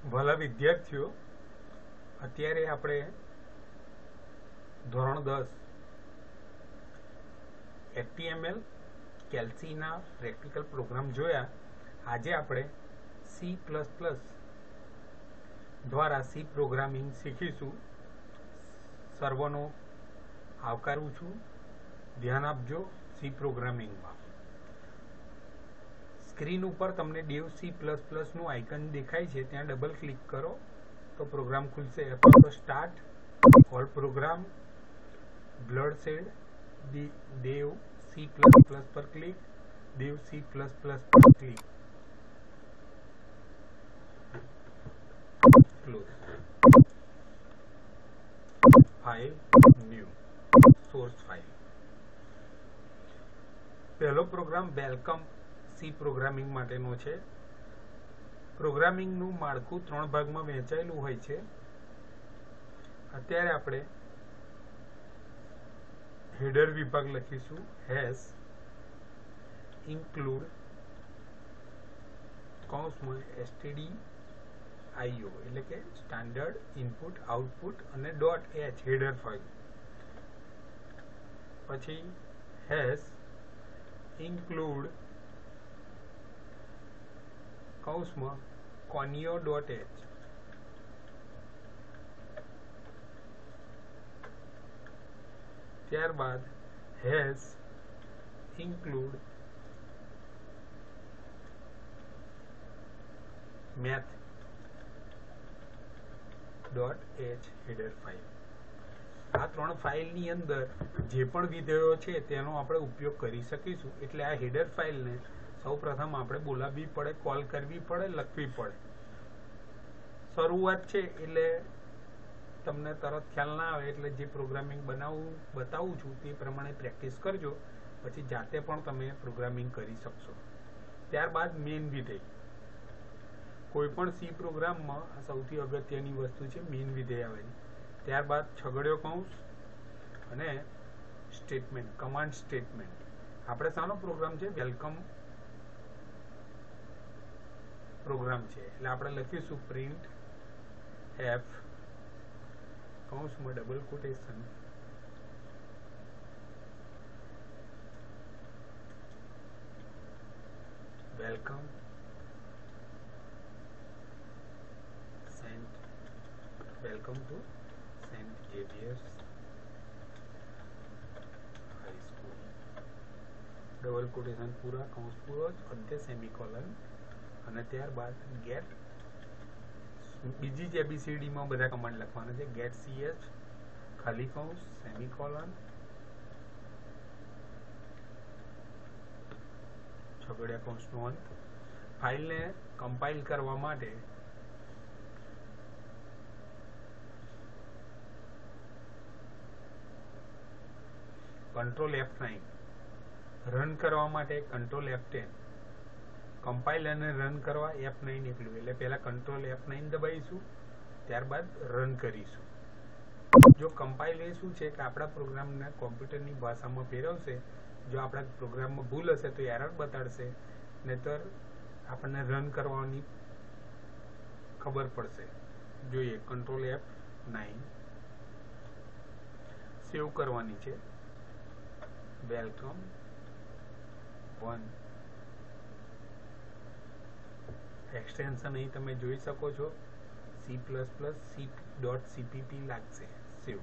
ભલા વિદ્યાર્થીઓ, અત્યારે આપણે ધોરણ 10 HTML કેલ્સીના પ્રેક્ટિકલ પ્રોગ્રામ જોયા. આજે આપણે C++ દ્વારા C પ્રોગ્રામિંગ શીખીશું. સર્વનો આવકારું છું. ધ્યાન આપજો C પ્રોગ્રામિંગમાં. સ્ક્રીન ઉપર તમને ડેવ C++ નું આઇકન દેખાય છે, ત્યાં ડબલ ક્લિક કરો તો પ્રોગ્રામ ખુલશે. અથવા તો start all program Bloodshed Dev C++ પર ક્લિક, દેવ C++ પર click, close. File new source file. પહેલો પ્રોગ્રામ વેલકમ C પ્રોગ્રામિંગ માટેનો છે. પ્રોગ્રામિંગનું માળખું 3 ભાગમાં વહેંચાયેલું હોય છે. અત્યારે આપણે હેડર વિભાગ લખીશું. હેશ ઇન્ક્લુડ કૌંસમાં stdio એટલે કે સ્ટાન્ડર્ડ ઇનપુટ આઉટપુટ અને .h હેડર ફાઇલ. પછી હેશ ઇન્ક્લુડ કૌંસમાં conio.h ત્યારબાદ hash include math.h header file. આ 3 ફાઇલની અંદર જે પણ વિધેયો છે તેનો આપણે ઉપયોગ કરી શકીશું. એટલે આ હેડર ફાઇલને સૌપ્રથમ આપણે બોલાવવી પડે, કોલ કરવી પડે, લખવી પડે. શરૂઆત છે એટલે તમને તરત ખ્યાલ ના આવે, એટલે જે પ્રોગ્રામિંગ બતાવું છું તે પ્રમાણે પ્રેક્ટિસ કરજો. પછી જાતે પણ તમે પ્રોગ્રામિંગ કરી શકશો. ત્યારબાદ મેઇન વિધેય. કોઈ પણ C પ્રોગ્રામમાં સૌથી અગત્યની વસ્તુ છે મેઇન વિધેય આવેલી. ત્યારબાદ છગડીયો કૌંસ અને સ્ટેટમેન્ટ, કમાન્ડ સ્ટેટમેન્ટ. આપણે શાનો પ્રોગ્રામ છે? વેલકમ પ્રોગ્રામ છે. એટલે આપણે લખીશું પ્રિન્ટ f કૌંસમાં double quotation welcome welcome to Saint Xavier's high school. Double quotation પૂરા, કૌંસ પૂરો, અંતે સેમિકોલન. અને ત્યારબાદ ગેટ. બીજી જ ABCD માં બધા કમાન્ડ લખવાના છે. ગેટ ch ખાલી કૌંસ સેમિકોલન છગડીયા કૌંસનો અંત. ફાઇલને કમ્પાઇલ કરવા માટે Ctrl F9, રન કરવા માટે Ctrl F10, કમ્પાઇલ અને રન કરવા F9 એકલું. એટલે પહેલા Ctrl F9 દબાવીશું, ત્યારબાદ રન કરીશું. જો કમ્પાઇલ એ શું છે કે આપણા પ્રોગ્રામને કોમ્પ્યુટરની ભાષામાં ફેરવશે. જો આપણા પ્રોગ્રામમાં ભૂલ હશે તો એરર બતાડશે, નહીતર આપણને રન કરવાની ખબર પડશે. જોઈએ Ctrl F9 સેવ કરવાની છે. વેલકમ 1 એક્સટેન્શન અહીં તમે જોઈ શકો છો. C++c.cpp લાગશે. સેવ.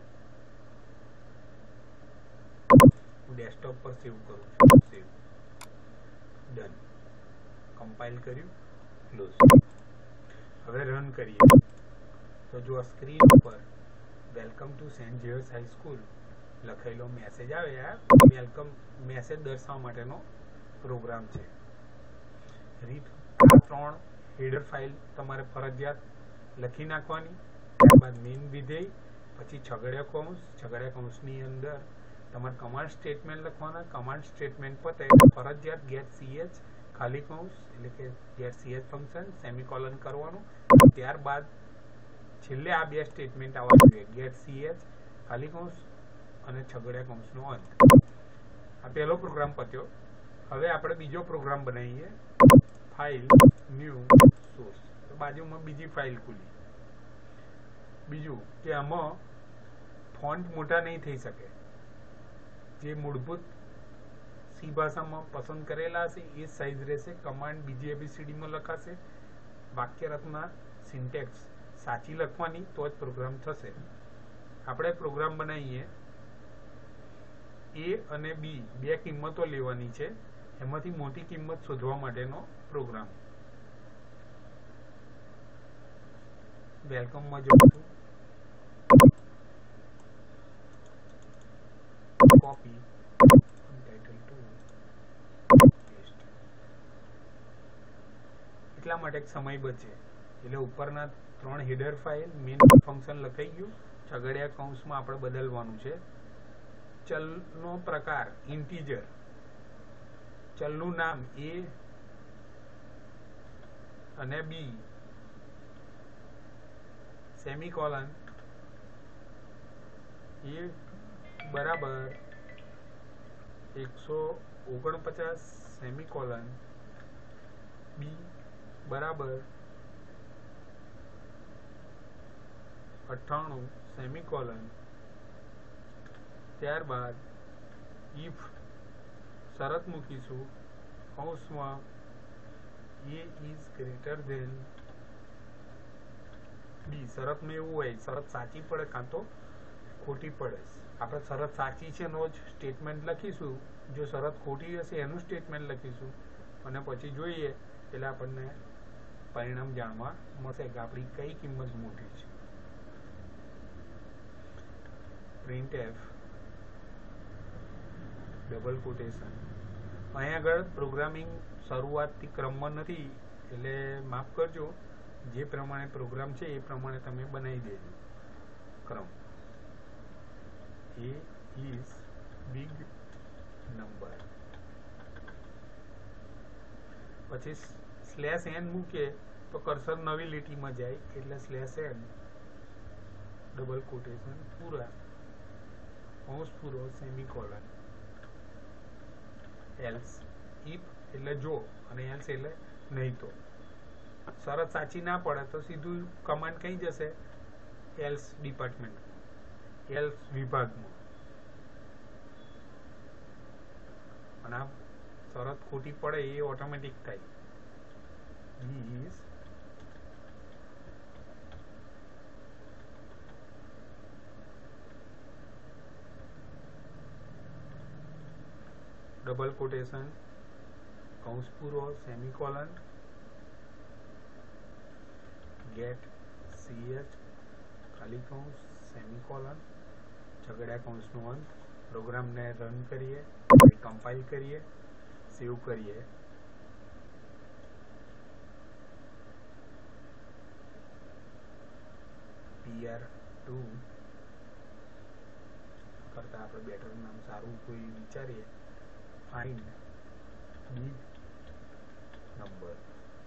હું ડેસ્કટોપ પર સેવ કરું છું. Save done. કમ્પાઇલ કર્યું, ક્લોઝ. હવે રન કરીએ તો જો આ સ્ક્રીન ઉપર welcome to Saint Xavier's high school લખેલો મેસેજ આવે. આ વેલકમ મેસેજ દર્શાવવા માટેનો પ્રોગ્રામ છે. રીત આ 3 હેડર ફાઇલ તમારે ફરજિયાત લખી નાખવાની. ત્યારબાદ મેઇન વિધેય, પછી છગડીયા કૌંસ, છગડીયા કૌંસની અંદર તમારે કમાન્ડ સ્ટેટમેન્ટ લખવાના. કમાન્ડ સ્ટેટમેન્ટ પતે ફરજિયાત ગેટ ch ખાલી કૌંસ એટલે કે ગેટ ch ફંક્શન સેમિકોલન કરવાનું. ત્યારબાદ છેલ્લે આ 2 સ્ટેટમેન્ટ આવવા જોઈએ. ગેટ ch ખાલી કૌંસ અને છગડીયા કૌંસનો અંત. આ પહેલો પ્રોગ્રામ પત્યો. હવે આપણે બીજો પ્રોગ્રામ બનાવીએ. File new source. બાજુમાં બીજી ફાઇલ ખુલી. બીજું કે આમાં ફોન્ટ મોટા નહીં થઈ શકે. જે મૂળભૂત સી ભાષામાં પસંદ કરેલા હશે એ સાઇઝ રહેશે. કમાન્ડ બીજી એબીસીડીમાં લખાશે. વાક્ય રચના સિન્ટેક્સ સાચી લખવાની તો જ પ્રોગ્રામ થશે. આપણે પ્રોગ્રામ બનાવીએ. એ અને બી બે કિંમતો લેવાની છે. એમાંથી મોટી કિંમત શોધવા માટેનો પ્રોગ્રામ. વેલકમમાં જઉં છું. Copy title to paste. એટલા માટે સમય બચે એટલે ઉપરના 3 હેડર ફાઇલ મેઇન ફંક્શન લખાઈ ગયું. છગડિયા કૌંસમાં આપણે બદલવાનું છે. ચલનો પ્રકાર ઇન્ટીજર. ચલનું નામ એ અને બી સેમિકોલન એ બરાબર 149 સેમિકોલન બી બરાબર 98 સેમિકોલન. ત્યારબાદ ઇફ શરત મૂકીશું કૌંસમાં A is greater than B. શરતમાં એવું હોય શરત સાચી પડે કાં તો ખોટી પડે. આપણે શરત સાચી છે નો જ સ્ટેટમેન્ટ લખીશું. જો શરત ખોટી હશે એનું સ્ટેટમેન્ટ લખીશું અને પછી જોઈએ એટલે આપણને પરિણામ જાણવા મળશે કે આપણી કઈ કિંમત મોટી છે. printf double quotation. અહીંયા આગળ પ્રોગ્રામિંગ શરૂઆતથી ક્રમમાં નથી એટલે માફ કરજો. જે પ્રમાણે પ્રોગ્રામ છે એ પ્રમાણે તમે બનાવી દેજો ક્રમ. A is big number. પછી સ્લેશ એન મૂકીએ તો કર્સર નવી લીટીમાં જાય એટલે સ્લેશ એન ડબલ કોટેશન પૂરા કૌંસ પૂરો સેમિકોલન. એલ્સ ઇફ એટલે જો અને એલ્સ એટલે નહીં તો. શરત સાચી ના પડે તો સીધું કમાન્ડ કઈ જશે એલ્સ ડિપાર્ટમેન્ટ એલ્સ વિભાગમાં. અને આ શરત ખોટી પડે એ ઓટોમેટિક થાય. is ડબલ કોટેશન કૌંસ પૂરો સેમિકોલન get ch ખાલી કૌંસ સેમિકોલન છગડિયા કૌંસનો અંત. પ્રોગ્રામને રન કરીએ, કમ્પાઇલ કરીએ, સેવ કરીએ. PR2 કરતા આપણે બેટર નામ સારું કોઈ વિચારીએ. Find big number.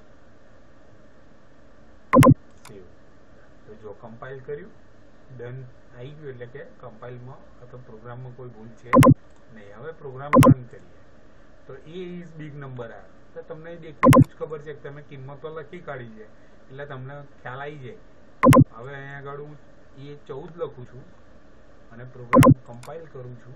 સેવ. તો જો કમ્પાઇલ કર્યું ડન આવી ગયું એટલે કે કમ્પાઇલમાં અથવા પ્રોગ્રામમાં કોઈ ભૂલ છે નહીં. હવે પ્રોગ્રામ રન કરીએ તો એ ઇઝ બિગ નંબર આવે તો તમને દેખીને જ ખબર છે કે તમે કિંમતો લખી કાઢી છે એટલે તમને ખ્યાલ આવી જાય. હવે અહીંયા આગળ હું એ 14 લખું છું અને પ્રોગ્રામ કમ્પાઇલ કરું છું,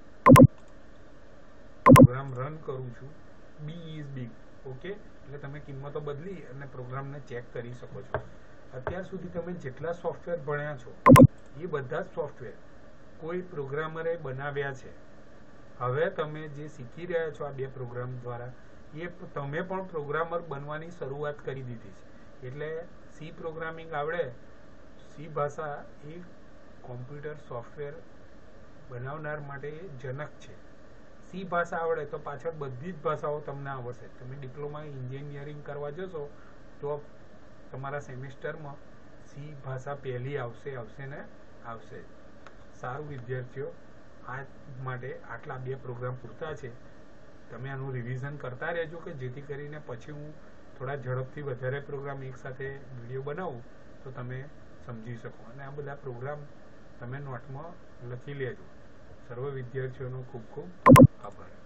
પ્રોગ્રામ રન કરું છું. B is big. ઓકે, એટલે તમે કિંમતો બદલી અને પ્રોગ્રામને ચેક કરી શકો છો. અત્યાર સુધી તમે જેટલા સોફ્ટવેર ભણ્યા છો એ બધા જ સોફ્ટવેર કોઈ પ્રોગ્રામરે બનાવ્યા છે. હવે તમે જે શીખી રહ્યા છો આ બે પ્રોગ્રામ દ્વારા એ તમે પણ પ્રોગ્રામર બનવાની શરૂઆત કરી દીધી છે. એટલે સી પ્રોગ્રામિંગ આવડે, સી ભાષા એ કોમ્પ્યુટર સોફ્ટવેર બનાવનાર માટે જનક છે. સી ભાષા આવડે તો પાછળ બધી જ ભાષાઓ તમને આવડશે. તમે ડિપ્લોમા એન્જિનિયરિંગ કરવા જશો તો તમારા સેમેસ્ટરમાં સી ભાષા પહેલી આવશે ને આવશે. સારું વિદ્યાર્થીઓ, આ માટે આટલા બે પ્રોગ્રામ પૂરતા છે. તમે આનું રિવિઝન કરતા રહેજો કે જેથી કરીને પછી હું થોડા ઝડપથી વધારે પ્રોગ્રામ એકસાથે વિડીયો બનાવું તો તમે સમજી શકો. અને આ બધા પ્રોગ્રામ તમે નોટમાં લખી લેજો. સર્વ વિદ્યાર્થીઓનો ખૂબ ખૂબ આભાર.